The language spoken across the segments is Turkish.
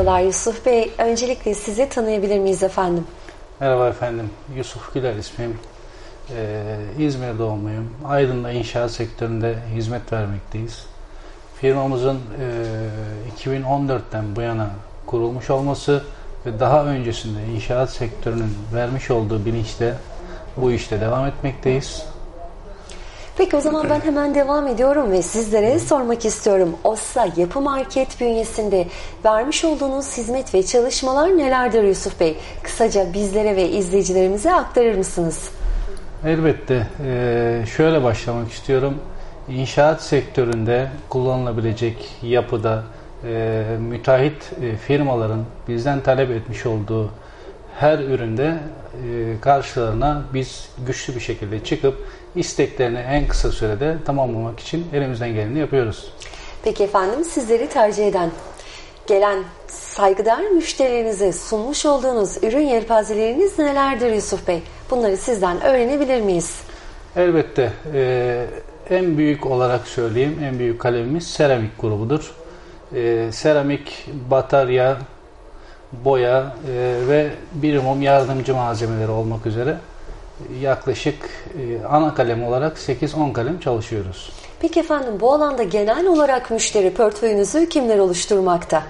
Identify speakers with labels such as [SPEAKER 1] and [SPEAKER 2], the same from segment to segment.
[SPEAKER 1] Merhabalar Yusuf Bey. Öncelikle sizi tanıyabilir miyiz efendim?
[SPEAKER 2] Merhaba efendim. Yusuf Güler ismim. İzmir doğumluyum. Aydın'da inşaat sektöründe hizmet vermekteyiz. Firmamızın 2014'ten bu yana kurulmuş olması ve daha öncesinde inşaat sektörünün vermiş olduğu bilinçle bu işte devam etmekteyiz.
[SPEAKER 1] Peki o zaman ben hemen devam ediyorum ve sizlere sormak istiyorum. OSSA Yapı Market bünyesinde vermiş olduğunuz hizmet ve çalışmalar nelerdir Yusuf Bey? Kısaca bizlere ve izleyicilerimize aktarır mısınız?
[SPEAKER 2] Elbette. Şöyle başlamak istiyorum. İnşaat sektöründe kullanılabilecek yapıda müteahhit firmaların bizden talep etmiş olduğu her üründe karşılarına biz güçlü bir şekilde çıkıp isteklerini en kısa sürede tamamlamak için elimizden geleni yapıyoruz.
[SPEAKER 1] Peki efendim, sizleri tercih eden, gelen saygıdeğer müşterilerinize sunmuş olduğunuz ürün yelpazeleriniz nelerdir Yusuf Bey? Bunları sizden öğrenebilir miyiz?
[SPEAKER 2] Elbette. En büyük olarak söyleyeyim, en büyük kalemimiz seramik grubudur. Seramik, batarya, boya ve bir mum yardımcı malzemeleri olmak üzere yaklaşık ana kalem olarak 8-10 kalem çalışıyoruz.
[SPEAKER 1] Peki efendim, bu alanda genel olarak müşteri portföyünüzü kimler oluşturmakta?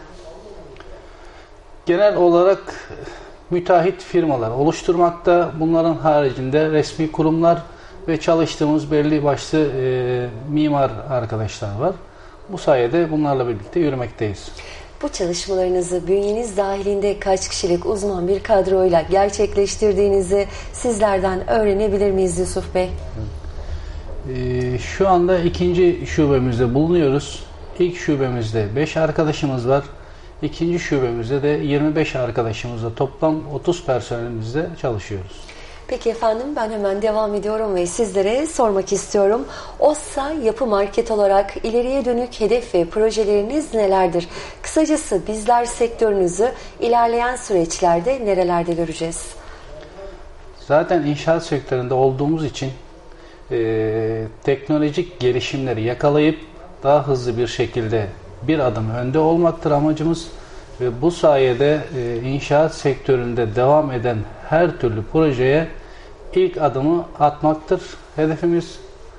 [SPEAKER 2] Genel olarak müteahhit firmalar oluşturmakta. Bunların haricinde resmi kurumlar ve çalıştığımız belli başlı mimar arkadaşlar var. Bu sayede bunlarla birlikte yürümekteyiz.
[SPEAKER 1] Bu çalışmalarınızı bünyeniz dahilinde kaç kişilik uzman bir kadroyla gerçekleştirdiğinizi sizlerden öğrenebilir miyiz Yusuf Bey?
[SPEAKER 2] Şu anda ikinci şubemizde bulunuyoruz. İlk şubemizde 5 arkadaşımız var. İkinci şubemizde de 25 arkadaşımızla toplam 30 personelimizle çalışıyoruz.
[SPEAKER 1] Peki efendim, ben hemen devam ediyorum ve sizlere sormak istiyorum. OSSA Yapı Market olarak ileriye dönük hedef ve projeleriniz nelerdir? Kısacası bizler sektörünüzü ilerleyen süreçlerde nerelerde göreceğiz?
[SPEAKER 2] Zaten inşaat sektöründe olduğumuz için teknolojik gelişimleri yakalayıp daha hızlı bir şekilde bir adım önde olmaktır amacımız. Ve bu sayede inşaat sektöründe devam eden her türlü projeye ilk adımı atmaktır hedefimiz.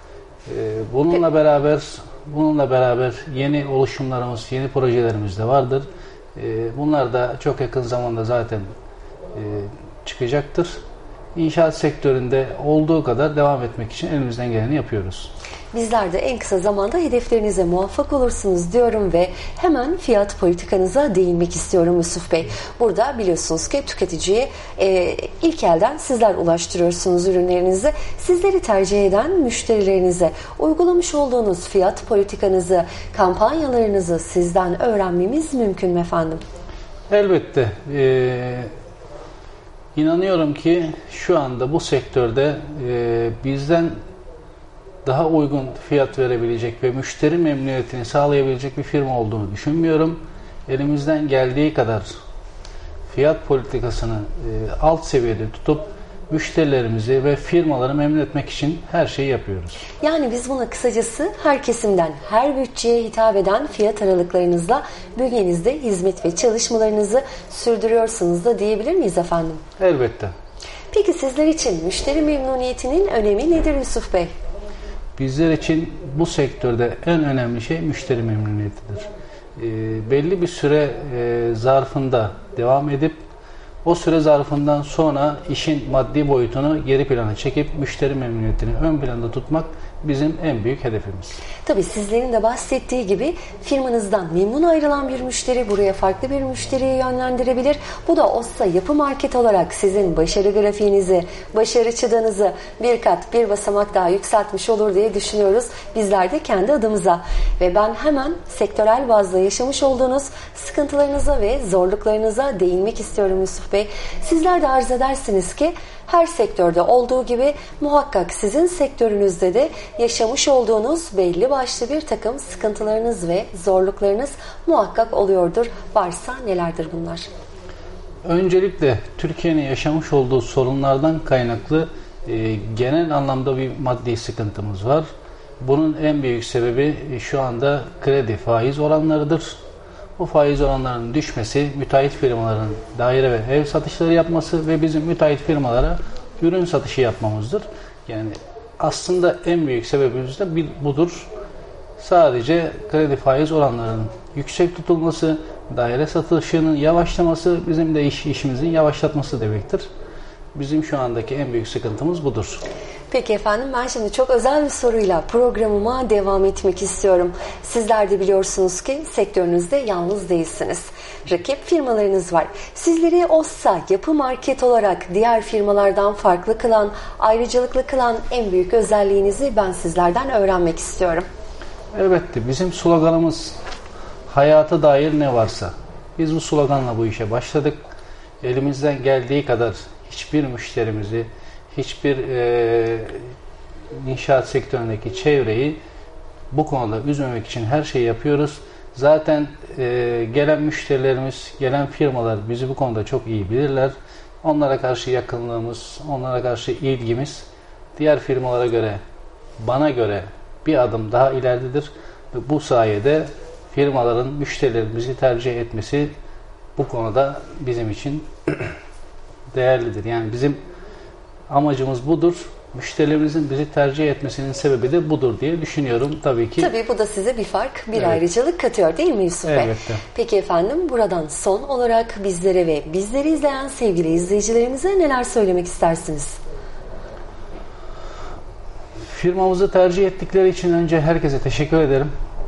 [SPEAKER 2] Bununla beraber yeni oluşumlarımız, yeni projelerimiz de vardır. Bunlar da çok yakın zamanda zaten çıkacaktır. İnşaat sektöründe olduğu kadar devam etmek için elimizden geleni yapıyoruz.
[SPEAKER 1] Bizler de en kısa zamanda hedeflerinize muvaffak olursunuz diyorum ve hemen fiyat politikanıza değinmek istiyorum Yusuf Bey. Burada biliyorsunuz ki tüketiciye ilk elden sizler ulaştırıyorsunuz ürünlerinizi. Sizleri tercih eden müşterilerinize uygulamış olduğunuz fiyat politikanızı, kampanyalarınızı sizden öğrenmemiz mümkün mü efendim?
[SPEAKER 2] Elbette. İnanıyorum ki şu anda bu sektörde bizden daha uygun fiyat verebilecek ve müşteri memnuniyetini sağlayabilecek bir firma olduğunu düşünmüyorum. Elimizden geldiği kadar fiyat politikasını alt seviyede tutup müşterilerimizi ve firmaları memnun etmek için her şeyi yapıyoruz.
[SPEAKER 1] Yani biz buna kısacası her kesimden, her bütçeye hitap eden fiyat aralıklarınızla bünyenizde hizmet ve çalışmalarınızı sürdürüyorsunuz da diyebilir miyiz efendim?
[SPEAKER 2] Elbette.
[SPEAKER 1] Peki sizler için müşteri memnuniyetinin önemi nedir Yusuf Bey?
[SPEAKER 2] Bizler için bu sektörde en önemli şey müşteri memnuniyetidir. Belli bir süre zarfında devam edip o süre zarfından sonra işin maddi boyutunu geri plana çekip müşteri memnuniyetini ön planda tutmak bizim en büyük hedefimiz.
[SPEAKER 1] Tabii sizlerin de bahsettiği gibi firmanızdan memnun ayrılan bir müşteri buraya farklı bir müşteriye yönlendirebilir. Bu da OSSA Yapı Market olarak sizin başarı grafiğinizi, başarı çıtanızı bir kat, bir basamak daha yükseltmiş olur diye düşünüyoruz. Bizler de kendi adımıza. Ve ben hemen sektörel bazda yaşamış olduğunuz sıkıntılarınıza ve zorluklarınıza değinmek istiyorum Yusuf Bey. Sizler de arz edersiniz ki her sektörde olduğu gibi muhakkak sizin sektörünüzde de yaşamış olduğunuz belli başlı bir takım sıkıntılarınız ve zorluklarınız muhakkak oluyordur. Varsa nelerdir bunlar?
[SPEAKER 2] Öncelikle Türkiye'nin yaşamış olduğu sorunlardan kaynaklı genel anlamda bir maddi sıkıntımız var. Bunun en büyük sebebi şu anda kredi faiz oranlarıdır. bu faiz oranlarının düşmesi, müteahhit firmaların daire ve ev satışları yapması ve bizim müteahhit firmalara ürün satışı yapmamızdır. Yani aslında en büyük sebebimiz de budur. Sadece kredi faiz oranlarının yüksek tutulması, daire satışının yavaşlaması bizim de işimizin yavaşlatması demektir. Bizim şu andaki en büyük sıkıntımız budur.
[SPEAKER 1] Peki efendim, ben şimdi çok özel bir soruyla programıma devam etmek istiyorum. Sizler de biliyorsunuz ki sektörünüzde yalnız değilsiniz. Rakip firmalarınız var. Sizleri OSSA Yapı Market olarak diğer firmalardan farklı kılan, ayrıcalıklı kılan en büyük özelliğinizi ben sizlerden öğrenmek istiyorum.
[SPEAKER 2] Elbette bizim sloganımız hayata dair ne varsa. Biz bu sloganla bu işe başladık. Elimizden geldiği kadar hiçbir müşterimizi, hiçbir inşaat sektöründeki çevreyi bu konuda üzmemek için her şeyi yapıyoruz. Zaten gelen müşterilerimiz, gelen firmalar bizi bu konuda çok iyi bilirler. Onlara karşı yakınlığımız, onlara karşı ilgimiz diğer firmalara göre, bana göre bir adım daha ileridedir. Ve bu sayede firmaların müşterilerimizi tercih etmesi bu konuda bizim için değerlidir. Yani bizim amacımız budur. Müşterilerimizin bizi tercih etmesinin sebebi de budur diye düşünüyorum tabii ki.
[SPEAKER 1] Tabii bu da size bir fark, bir ayrıcalık katıyor değil mi Yusuf Bey?
[SPEAKER 2] Elbette.
[SPEAKER 1] Peki efendim, buradan son olarak bizlere ve bizleri izleyen sevgili izleyicilerimize neler söylemek istersiniz?
[SPEAKER 2] Firmamızı tercih ettikleri için önce herkese teşekkür ederim.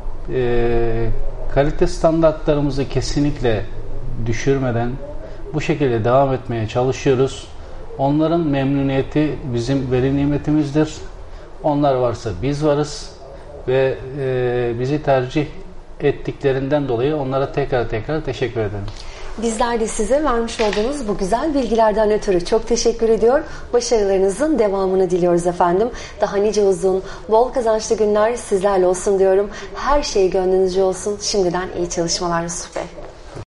[SPEAKER 2] Kalite standartlarımızı kesinlikle düşürmeden bu şekilde devam etmeye çalışıyoruz. Onların memnuniyeti bizim veli nimetimizdir. Onlar varsa biz varız ve bizi tercih ettiklerinden dolayı onlara tekrar teşekkür ederim.
[SPEAKER 1] Bizler de size vermiş olduğunuz bu güzel bilgilerden ötürü çok teşekkür ediyor. Başarılarınızın devamını diliyoruz efendim. Daha nice uzun, bol kazançlı günler sizlerle olsun diyorum. Her şey gönlünüzce olsun. Şimdiden iyi çalışmalar Yusuf Bey.